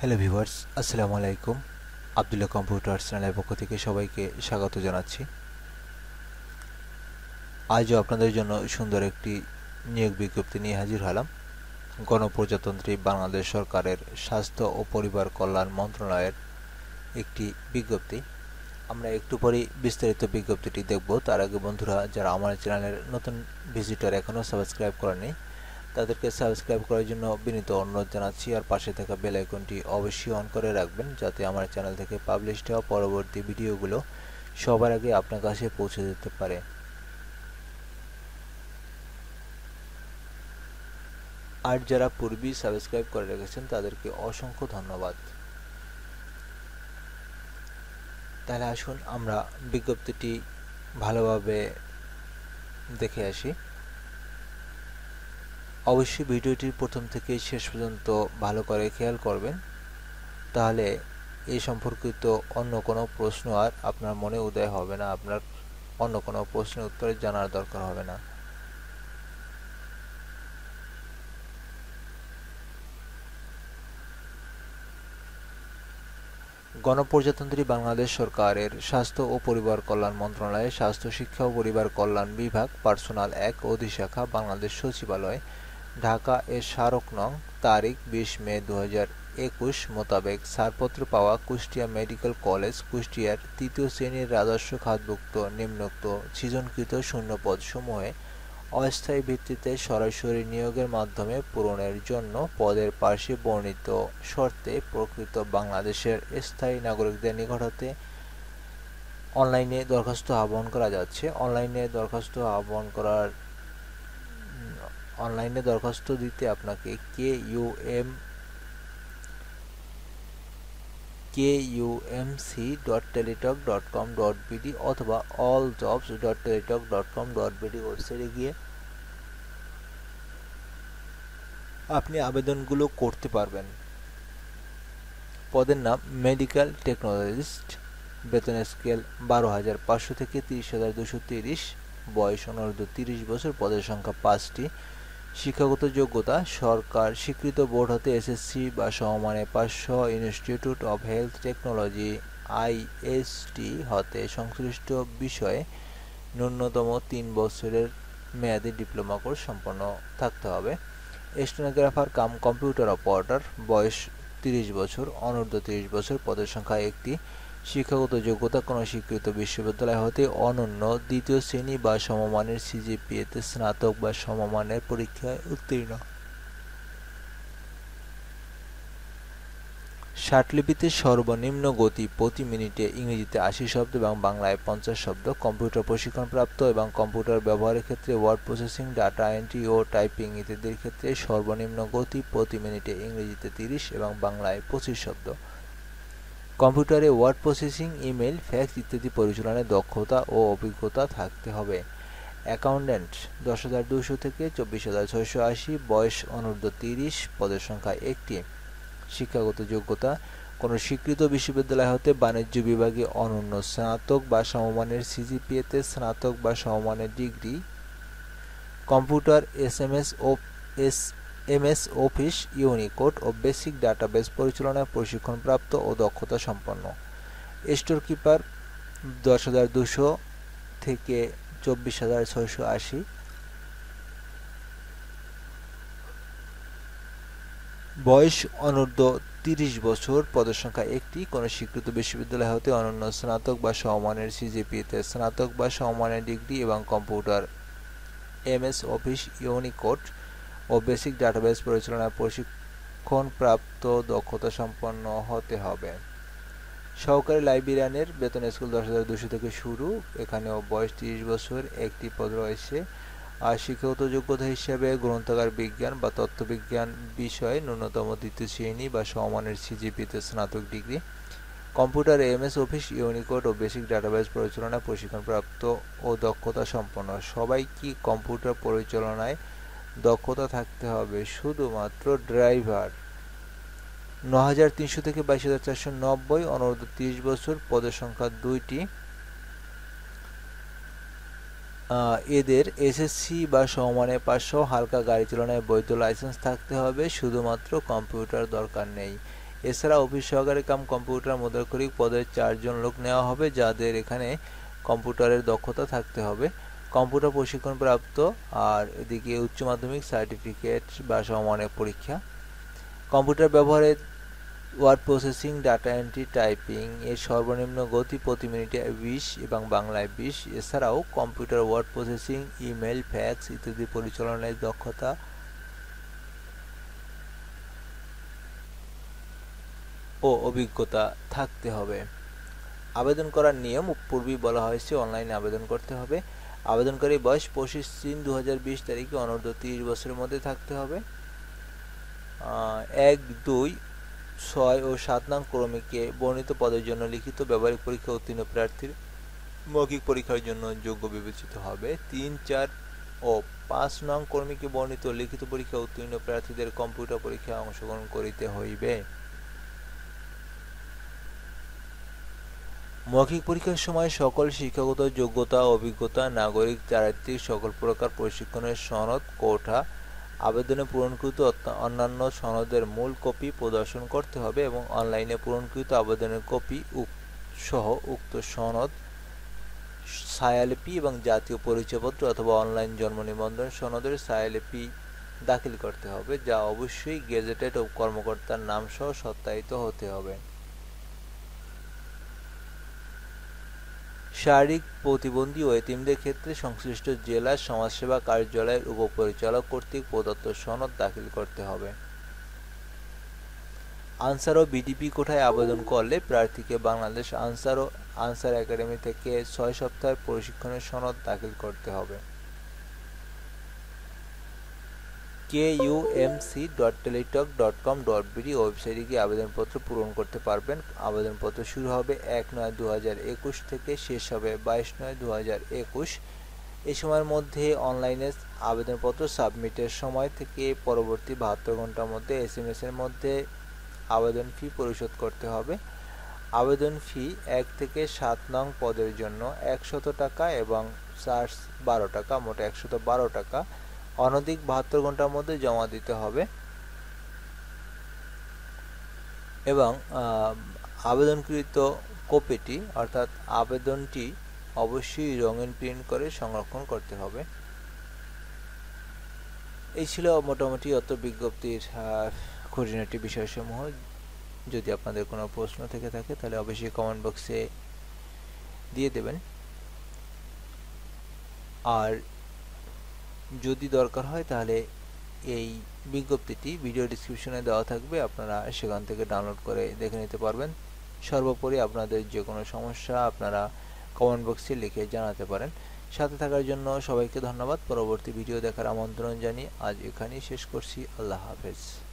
Hello viewers, আসসালামু আলাইকুম। Abdullah computers চ্যানেলের পক্ষ থেকে সবাইকে স্বাগত জানাচ্ছি। আজও আপনাদের জন্য সুন্দর একটি নিয়োগ বিজ্ঞপ্তি নিয়ে হাজির হলাম। গণপ্রজাতন্ত্রী বাংলাদেশ সরকারের স্বাস্থ্য ও পরিবার কল্যাণ মন্ত্রণালয়ের একটি বিজ্ঞপ্তি। আমরা একটু পরেই বিস্তারিত বিজ্ঞপ্তিটি দেখব। তার আগে বন্ধুরা, যারা আমার চ্যানেলের নতুন ভিজিটর এখনও সাবস্ক্রাইব করেনি, তাদেরকে সাবস্ক্রাইব করার জন্য বিনীত অনুরোধ জানাচ্ছি। আর পাশে থাকা বেল আইকনটি অবশ্যই অন করে রাখবেন, যাতে আমার চ্যানেল থেকে পাবলিশ হওয়া পরবর্তী ভিডিওগুলো সবার আগে আপনার কাছে পৌঁছে যেতে পারে। আর যারা পূর্বেই সাবস্ক্রাইব করে রেখেছেন তাদেরকে অসংখ্য ধন্যবাদ। তাহলে আসুন আমরা বিজ্ঞপ্তিটি ভালোভাবে দেখে আসি। অবশ্যই ভিডিওটির প্রথম থেকে শেষ পর্যন্ত ভালো করে খেয়াল করবেন, তাহলে এই সম্পর্কিত অন্য কোনো প্রশ্ন আর আপনার মনে উদয় হবে না, আপনার অন্য কোনো প্রশ্নের উত্তর জানার দরকার হবে না। গণপ্রজাতন্ত্রী বাংলাদেশ সরকারের স্বাস্থ্য ও পরিবার কল্যাণ মন্ত্রণালয়ের স্বাস্থ্য শিক্ষা ও পরিবার কল্যাণ বিভাগ, পার্সোনাল ১ অধিশাখা, বাংলাদেশ সচিবালয়, ঢাকা এর স্মারক নং, তারিখ ২০ মে ২০২১ মোতাবেক ছাড়পত্র পাওয়া কুষ্টিয়া মেডিকেল কলেজ, কুষ্টিয়ার ৩য় শ্রেণীর রাজস্ব খাতভুক্ত নিম্নোক্ত সৃজনকৃত শূন্যপদসমূহে অস্থায়ী ভিত্তিতে সরাসরি নিয়োগের মাধ্যমে পূরণের জন্য পদের পার্শ্বে বর্ণিত শর্তে প্রকৃত বাংলাদেশের স্থায়ী নাগরিকদের নিকট হতে অনলাইনে দরখাস্ত আহ্বান করা যাচ্ছে। অনলাইনে দরখাস্ত দিতে আপনাকে kumc.teletalk.com.bd অথবা alljobs.teletalk.com.bd ওয়েবসাইটে গিয়ে আপনি আবেদনগুলো করতে পারবেন। পদের নাম মেডিকেল টেকনোলজিস্ট, বেতন স্কেল 12,500 থেকে 30,230, বয়স অনূর্ধ্ব 30 বছর, পদের সংখ্যা 5টি, শিক্ষাগত যোগ্যতা সরকার স্বীকৃত বোর্ড হতে এসএসসি বা সমমানের পাস সহ institute of health technology IST হতে সংশ্লিষ্ট বিষয়ে ন্যূনতম 3 বছরের মেয়াদী ডিপ্লোমা কোর্স সম্পন্ন থাকতে হবে। স্টেনোগ্রাফার কাম কম্পিউটার অপারেটর, বয়স 30 বছর, অনূর্ধ্ব 30 বছর, পদের সংখ্যা 1টি, শিক্ষাগত যোগ্যতা কোনো স্বীকৃত বিশ্ববিদ্যালয় হতে অনন্য দ্বিতীয় শ্রেণী বা সমমানের সিজিপিএতে স্নাতক বা সমমানের পরীক্ষায় উত্তীর্ণ। ষাটলিপিতে সর্বনিম্ন গতি প্রতি মিনিটে ইংরেজিতে 80 শব্দ এবং বাংলায় 50 শব্দ। কম্পিউটার প্রশিক্ষণপ্রাপ্ত এবং কম্পিউটার ব্যবহারের ক্ষেত্রে ওয়ার্ড প্রসেসিং, ডাটা এন্ট্রি ও টাইপিং ইত্যাদির ক্ষেত্রে সর্বনিম্ন গতি প্রতি মিনিটে ইংরেজিতে 30 এবং বাংলায় 25 শব্দ। কম্পিউটারে ওয়ার্ড প্রসেসিং, ইমেল, ফ্যাক্স ইত্যাদি পরিচালনায় দক্ষতা ও অভিজ্ঞতা থাকতে হবে। অ্যাকাউন্ট্যান্ট 10,200 থেকে 24,680, বয়স অনূর্ধ্ব 30, পদের সংখ্যা 1টি, শিক্ষাগত যোগ্যতা কোনো স্বীকৃত বিশ্ববিদ্যালয় হতে বাণিজ্য বিভাগে অনন্য স্নাতক বা সমমানের সিজিপিএতে স্নাতক বা সমমানের degree. Computer, MS office, unicode ও বেসিক ডাটাবেস পরিচালনায় প্রশিক্ষণপ্রাপ্ত ও দক্ষতা সম্পন্ন। স্টোর কিপার 10,200 থেকে 24,680, বয়স অনূর্ধ্ব 30 বছর, পদের সংখ্যা 1টি, কোনো স্বীকৃত বিশ্ববিদ্যালয় হতে অনন্য স্নাতক বা সমমানের সিজিপিএতে স্নাতক বা সমমানের ডিগ্রি এবং কম্পিউটার, এমএস অফিস, ইউনিকোড ও বেসিক ডাটাবেস পরিচালনায় প্রশিক্ষণপ্রাপ্ত দক্ষতা সম্পন্ন হতে হবে। সহকারী লাইব্রেরিয়ানের বেতন স্কেল 10,200 থেকে শুরু, এখানেও বয়স 30 বছর, 1টি পদ রয়েছে। আর শিক্ষাগত যোগ্যতা হিসেবে গ্রন্থাগার বিজ্ঞান বা তত্ত্ববিজ্ঞান বিষয়ে ন্যূনতম দ্বিতীয় শ্রেণী বা সমমানের সিজিপিতে স্নাতক degree. Computer, MS office, unicode ও বেসিক ডাটাবেস পরিচালনায় প্রশিক্ষণপ্রাপ্ত ও দক্ষতা সম্পন্ন। সবাই কি কম্পিউটার পরিচালনায় দক্ষতা থাকতে হবে? শুধুমাত্র ড্রাইভার। 9,300 থেকে 22,490, অনূর্ধ্ব 30 বছর, পদের সংখ্যা 2টি। এদের এসএসসি বা সমমানের পাস সহ হালকা গাড়ি চালানোর বৈধ লাইসেন্স থাকতে হবে। শুধুমাত্র কম্পিউটার দরকার নেই। এছাড়া অফিস সহকারী কাম কম্পিউটার মুদ্রাক্ষরিক পদের 4 জন লোক নেওয়া হবে, যাদের এখানে কম্পিউটারের দক্ষতা থাকতে হবে, কম্পিউটার প্রশিক্ষণপ্রাপ্ত, আর এদিকে উচ্চ মাধ্যমিক সার্টিফিকেট বা সমমানের পরীক্ষা। কম্পিউটার ব্যবহারে word processing, data entry, typing এর সর্বনিম্ন গতি প্রতি মিনিটে 20 এবং বাংলায় 20। এছাড়াও computer word processing, email, fax ইত্যাদি পরিচালনায় দক্ষতা ও অভিজ্ঞতা থাকতে হবে। আবেদন করার নিয়ম পূর্বেই বলা হয়েছে, অনলাইনে আবেদন করতে হবে। আবেদনকারী বয়স 25/3/2020 তারিখে অনূর্ধ্ব 30 বছরের মধ্যে থাকতে হবে। 1, 2, 6 ও 7 নং ক্রমিকে বর্ণিত পদের জন্য লিখিত ব্যবহারিক পরীক্ষা উত্তীর্ণ প্রার্থীর মৌখিক পরীক্ষার জন্য যোগ্য বিবেচিত হবে। 3, 4 ও 5 নং ক্রমিকে বর্ণিত লিখিত পরীক্ষা উত্তীর্ণ প্রার্থীদের কম্পিউটার পরীক্ষায় অংশগ্রহণ করিতে হইবে। মৌখিক পরীক্ষার সময় সকল শিক্ষাগত যোগ্যতা, অভিজ্ঞতা, নাগরিক চারিত্রিক সকল প্রকার প্রশিক্ষণের সনদ, কোটা, আবেদনে পূরণকৃত অন্যান্য সনদের মূল কপি প্রদর্শন করতে হবে এবং অনলাইনে পূরণকৃত আবেদনের কপি সহ উক্ত সনদ, ছায়ালিপি এবং জাতীয় পরিচয়পত্র অথবা অনলাইন জন্ম নিবন্ধন সনদের ছায়ালিপি দাখিল করতে হবে, যা অবশ্যই গেজেটেড কর্মকর্তার নাম সহ সত্যায়িত হতে হবে। শারীরিক প্রতিবন্ধী ও এতিমদের ক্ষেত্রে সংশ্লিষ্ট জেলা সমাজসেবা কার্যালয়ের উপপরিচালক কর্তৃক প্রদত্ত সনদ দাখিল করতে হবে। আনসার ও বিডিপি কোটায় আবেদন করলে প্রার্থীকে বাংলাদেশ আনসার ও আনসার একাডেমি থেকে 6 সপ্তাহের প্রশিক্ষণের সনদ দাখিল করতে হবে। kumc.teletalk.com.bd ওয়েবসাইটে গিয়ে আবেদনপত্র পূরণ করতে পারবেন। আবেদনপত্র শুরু হবে 1/9/2021 থেকে, শেষ হবে 22/9/2021। এই সময়ের মধ্যে অনলাইনে আবেদনপত্র সাবমিটের সময় থেকে পরবর্তী 72 ঘন্টার মধ্যে SMS এর মধ্যে আবেদন ফি পরিশোধ করতে হবে। আবেদন ফি 1 থেকে 7 নং পদের জন্য 100 টাকা এবং চার্জ 12 টাকা, মোট 112 টাকা অনধিক 72 ঘন্টার মধ্যে জমা দিতে হবে এবং আবেদনকৃত কপিটি অর্থাৎ আবেদনটি অবশ্যই রঙিন প্রিন্ট করে সংরক্ষণ করতে হবে। এই ছিল মোটামুটি অত বিজ্ঞপ্তির খুঁটিনাটি বিষয়সমূহ। যদি আপনাদের কোনো প্রশ্ন থেকে থাকে তাহলে অবশ্যই কমেন্ট বক্সে দিয়ে দেবেন, আর যদি দরকার হয় তাহলে এই বিজ্ঞপ্তিটি ভিডিও ডেসক্রিপশনে দেওয়া থাকবে, আপনারা সেখান থেকে ডাউনলোড করে দেখে নিতে পারবেন। সর্বোপরি আপনাদের যে কোনো সমস্যা আপনারা কমেন্ট বক্সে লিখে জানাতে পারেন। সাথে থাকার জন্য সবাইকে ধন্যবাদ। পরবর্তী ভিডিও দেখার আমন্ত্রণ জানিয়ে আজ এখানেই শেষ করছি। আল্লাহ হাফেজ।